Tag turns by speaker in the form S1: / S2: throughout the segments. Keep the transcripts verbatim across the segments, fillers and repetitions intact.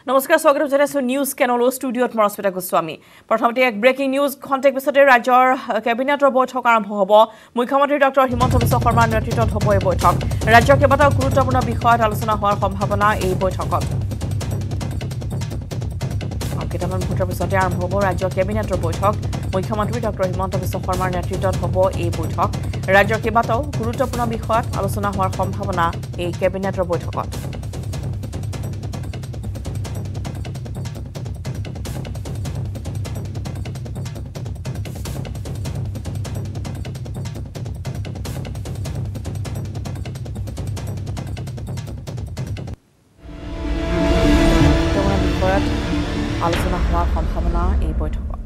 S1: নমস্কাৰ স্বাগতম জনাইছো নিউজ কেনল ষ্টুডিঅত মৰস্মিতা গোস্বামী প্ৰথমতে এক ব্ৰেকিং নিউজ খন্তেক পিছতে ৰাজ্যৰ কেবিনেটৰ বৈঠক আৰম্ভ হ'ব মুখ্যমন্ত্ৰী ডক্টৰ হিমন্ত বিশ্ব শৰ্মাৰ নেতৃত্বত হ'ব এই বৈঠক ৰাজ্যৰ কেইবাটাও গুৰুত্বপূৰ্ণ বিষয়ত আলোচনা হোৱাৰ সম্ভাৱনা এই বৈঠকত কেইটামান মুহূৰ্তৰ পিছতে আৰম্ভ হ'ব ৰাজ্যৰ কেবিনেটৰ বৈঠক মুখ্যমন্ত্ৰী ডক্টৰ হিমন্ত বিশ্ব শৰ্মাৰ নেতৃত্বত হ'ব এই বৈঠক ৰাজ্যৰ কেইবাটাও গুৰুত্বপূৰ্ণ বিষয়ত আলোচনা হোৱাৰ সম্ভাৱনা এই কেবিনেটৰ বৈঠকত আলোচনা হোৱাৰ সম্ভাৱনা এই বৈঠকত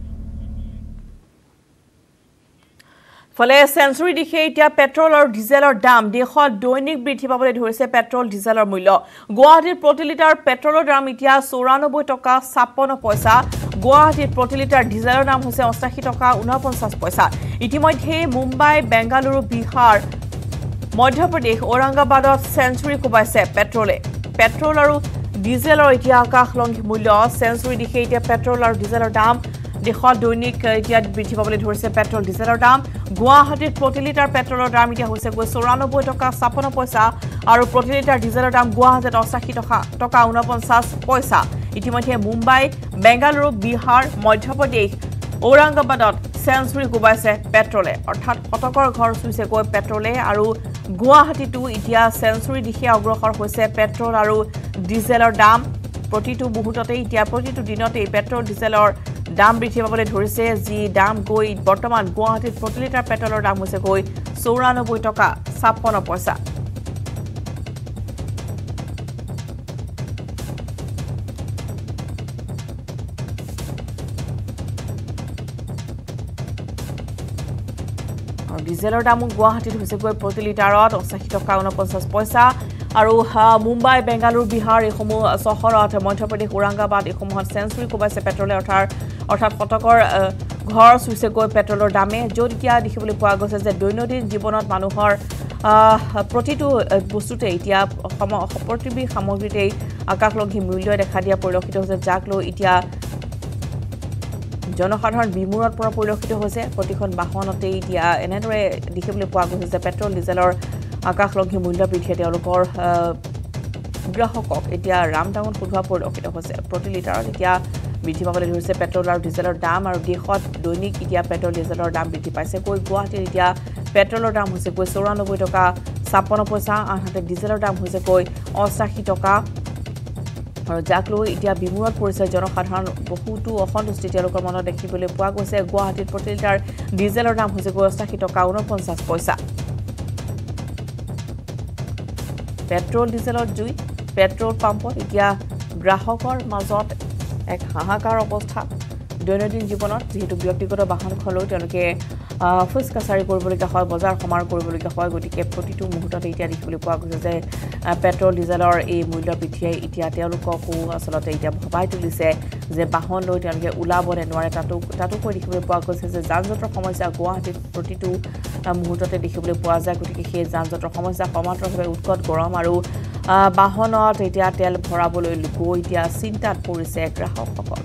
S1: ফলে সেঞ্চুৰি দিখে এতিয়া পেট্ৰল আৰু ডিজেলৰ দাম দেশত দৈনিক বৃদ্ধি পাবলৈ ধৰিছে পেট্ৰল ডিজেলৰ মূল্য গুৱাহাটীৰ প্ৰতি লিটাৰ পেট্ৰলৰ দাম এতিয়া চৌৰানব্বৈ টকা ছাপ্পন্ন পইচা গুৱাহাটীত প্ৰতি লিটাৰ ডিজেলৰ দাম হৈছে অষ্টাশী টকা ঊনপঞ্চাছ পইচা ইতিমধ্যে মুম্বাই বেংগালুৰু বিহাৰ মধ্যপ্ৰদেশ ঔৰংগাবাদত সেঞ্চুৰি কোবাইছে পেট্ৰলে পেট্ৰল আৰু ডিজেলৰ এতিয়া আকাশলংঘী মূল্য সেঞ্চুৰি দিখে এতিয়া পেট্ৰল আৰু ডিজেলৰ দাম দেশত দৈনিক এতিয়া বৃদ্ধি পাবলৈ ধৰিছে পেট্ৰল ডিজেলৰ দাম গুৱাহাটীত প্ৰতি লিটাৰ পেট্ৰলৰ দাম এতিয়া হৈছে গৈ চৌৰানব্বৈ টকা ছাপ্পন্ন পইচা আৰু প্ৰতি লিটাৰ ডিজেলৰ দাম গুৱাহাটীত অষ্টাশী টকা টকা ঊনপঞ্চাছ পইচা ইতিমধ্যে মুম্বাই বেংগালুৰু বিহাৰ মধ্যপ্ৰদেশ ঔৰংগাবাদত সেঞ্চুৰি কোবাইছে পেট্ৰলে অৰ্থাৎ শতকৰ ঘৰ চুইছে গৈ পেট্ৰলে আৰু গুৱাহাটীতো এতিয়া সেঞ্চুৰি দিখে অগ্ৰসৰ হৈছে পেট্ৰল আৰু ডিজেলৰ দাম প্ৰতিটো মুহূৰ্ততে এতিয়া প্ৰতিটো দিনতে পেট্ৰল ডিজেলৰ দাম বৃদ্ধি পাবলৈ ধৰিছে যি দাম গৈ বৰ্তমান গুৱাহাটীত প্ৰতি লিটাৰ পেট্ৰলৰ দাম হৈছে গৈ চৌৰানব্বৈ টকা ছাপ্পন্ন পইচা আৰু ডিজেলৰ দাম গুৱাহাটীত হৈছে গৈ প্ৰতি লিটাৰত অষ্টাশী টকা ঊনপঞ্চাছ পইচা আৰু মুম্বাই বেংগালুৰু বিহাৰ এইসমূহ চহৰত মধ্যপ্ৰদেশ ঔৰংগাবাদ এইসমূহত সেঞ্চুৰি কোবাইছে পেট্ৰলে অৰ্থাৎ অৰ্থাৎ শতকৰ ঘৰ চুইছে গৈ পেট্ৰলৰ দামে য'ত এতিয়া দেখিবলৈ পোৱা গৈছে যে দৈনন্দিন জীৱনত মানুহৰ প্ৰতিটো বস্তুতে এতিয়া প্ৰতিটো সামগ্ৰীতেই আকাশলংঘী মূল্য দেখা দিয়া পৰিলক্ষিত হৈছে যাক লৈ এতিয়া জনসাধাৰণ বিমূৰত পৰা পৰিলক্ষিত হৈছে প্ৰতিখন বাহনতেই এতিয়া এনেদৰে দেখিবলৈ পোৱা গৈছে যে পেট্ৰল ডিজেলৰ আকাশলংঘী মূল্য বৃদ্ধিয়ে তেওঁলোকৰ গ্ৰাহকক এতিয়া ৰামটাঙত সোধোৱা পৰিলক্ষিত হৈছে প্ৰতি লিটাৰত এতিয়া বৃদ্ধি পাবলৈ ধৰিছে পেট্ৰল আৰু ডিজেলৰ দাম আৰু দেশত দৈনিক এতিয়া পেট্ৰল ডিজেলৰ দাম বৃদ্ধি পাইছে গৈ গুৱাহাটীত এতিয়া পেট্ৰলৰ দাম হৈছে গৈ চৌৰানব্বৈ টকা ছাপ্পন্ন পইচা আনহাতে ডিজেলৰ দাম হৈছে গৈ অষ্টাশী টকা আৰু যাক লৈ এতিয়া বিমূৰত পৰিছে জনসাধাৰণ বহুতো অসন্তুষ্টি তেওঁলোকৰ মনত দেখিবলৈ পোৱা গৈছে গুৱাহাটীত প্ৰতি লিটাৰ ডিজেলৰ দাম হৈছে গৈ অষ্টাশী টকা ঊনপঞ্চাছ পইচা পেট্ৰল ডিজেলৰ জুই পেট্ৰল পাম্পত এতিয়া গ্ৰাহকৰ মাজত এক হাহাকাৰ অৱস্থা দৈনন্দিন জীৱনত যিহেতু ব্যক্তিগত বাহনখন লৈ তেওঁলোকে অফিচ কাছাৰী কৰিবলগীয়া হয় বজাৰ সমাৰ কৰিবলগীয়া হয় গতিকে প্ৰতিটো মুহূৰ্ততে এতিয়া দেখিবলৈ পোৱা গৈছে যে পেট্ৰল ডিজেলৰ এই মূল্য বৃদ্ধিয়ে এতিয়া তেওঁলোককো আচলতে এতিয়া ভবাই তুলিছে যে বাহন লৈ তেওঁলোকে ওলাবলৈ নোৱাৰে তাতো তাতোকৈ দেখিবলৈ পোৱা গৈছে যে যান জঁটৰ সমস্যা গুৱাহাটীত প্ৰতিটো মুহূৰ্ততে দেখিবলৈ পোৱা যায় গতিকে সেই যান জঁটৰ সমস্যা সমান্তৰালভাৱে উৎকট গৰম আৰু বাহনত এতিয়া তেল ভৰাবলৈ গৈ এতিয়া চিন্তাত পৰিছে গ্ৰাহকসকল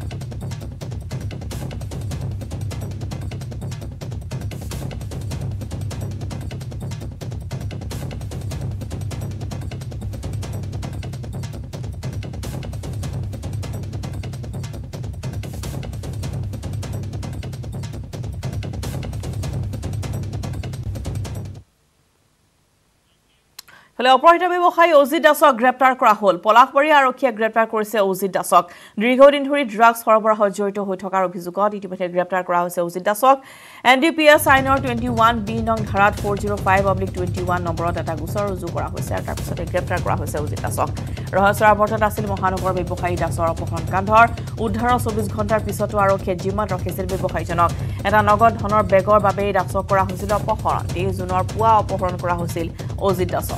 S1: ফলে অপহৃত ব্যৱসায়ী অজিত দাসক গ্ৰেপ্তাৰ কৰা হ'ল পলাশবাৰী আৰক্ষীয়ে গ্ৰেপ্তাৰ কৰিছে অজিত দাসক দীৰ্ঘদিন ধৰি ড্ৰাগছ সৰবৰাহত জড়িত হৈ থকাৰ অভিযোগত ইতিমধ্যে গ্ৰেপ্তাৰ কৰা হৈছে অজিত দাসক এন ডি পি এছ আইনৰ টুৱেণ্টি ওৱান বি নং ধাৰাত four zero' five oblique twenty one নম্বৰত এটা গোচৰ ৰুজু কৰা হৈছে আৰু তাৰপিছতে গ্ৰেপ্তাৰ কৰা হৈছে অজিত দাসক ৰহস্যৰ আৱৰ্তত আছিল মহানগৰ ব্যৱসায়ী দাসৰ অপহৰণ কাণ্ডৰ উদ্ধাৰৰ চৌবিছ ঘণ্টাৰ পিছতো আৰক্ষীয়ে জিম্মাত ৰাখিছিল ব্যৱসায়ীজনক এটা নগদ ধনৰ বেগৰ বাবেই দাসক কৰা হৈছিল অপহৰণ তেইছ জুনৰ পুৱা অপহৰণ কৰা হৈছিল অজিত দাসক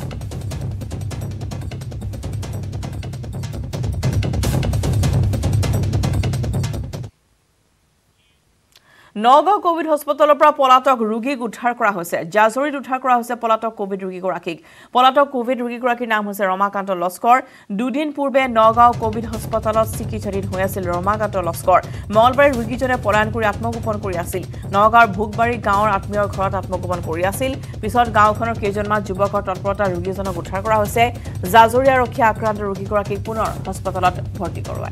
S1: নগাঁও কোভিড হস্পিটেলৰ পৰা পলাতক ৰোগীক উদ্ধাৰ কৰা হৈছে জাজৰিত উদ্ধাৰ কৰা হৈছে পলাতক কোভিড ৰোগীগৰাকীক পলাতক কোভিড ৰোগীগৰাকীৰ নাম হৈছে ৰমাকান্ত লস্কৰ দুদিন পূৰ্বে নগাঁও কোভিড হস্পিটেলত চিকিৎসাধীন হৈ আছিল ৰমাকান্ত লস্কৰ মঙলবাৰে ৰোগীজনে পলায়ন কৰি আত্মগোপন কৰি আছিল নগাঁৱৰ ভোগবাৰী গাঁৱৰ আত্মীয়ৰ ঘৰত আত্মগোপন কৰি আছিল পিছত গাঁওখনৰ কেইজনমান যুৱকৰ তৎপৰতা ৰোগীজনক উদ্ধাৰ কৰা হৈছে জাজৰি আৰক্ষীয়ে আক্ৰান্ত ৰোগীগৰাকীক পুনৰ হস্পিটেলত ভৰ্তি কৰোৱায়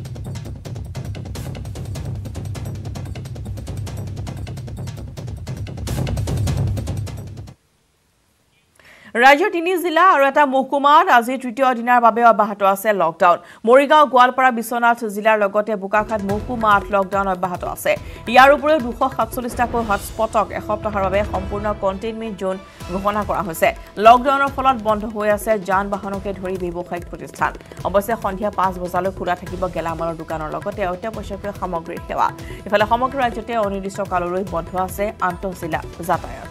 S1: ৰাজ্যৰ তিনি জিলা আৰু এটা মহকুমাত আজি তৃতীয় দিনৰ বাবে অব্যাহত আছে লকডাউন মৰিগাঁও গোৱালপাৰা বিশ্বনাথ জিলাৰ লগতে বোকাখাত মহকুমাত লকডাউন অব্যাহত আছে ইয়াৰ উপৰিও দুশ সাতচল্লিছটাকৈ হটস্পটক এসপ্তাহৰ বাবে সম্পূৰ্ণ কণ্টেইনমেণ্ট জোন ঘোষণা কৰা হৈছে লকডাউনৰ ফলত বন্ধ হৈ আছে যান বাহনকে ধৰি ব্যৱসায়িক প্ৰতিষ্ঠান অৱশ্যে সন্ধিয়া পাঁচ বজালৈ খোলা থাকিব গেলামালৰ দোকানৰ লগতে অত্যাৱশ্যকীয় সামগ্ৰীৰ সেৱা ইফালে সমগ্ৰ ৰাজ্যতে অনিৰ্দিষ্ট কাললৈ বন্ধ আছে আন্তঃজিলা যাতায়াত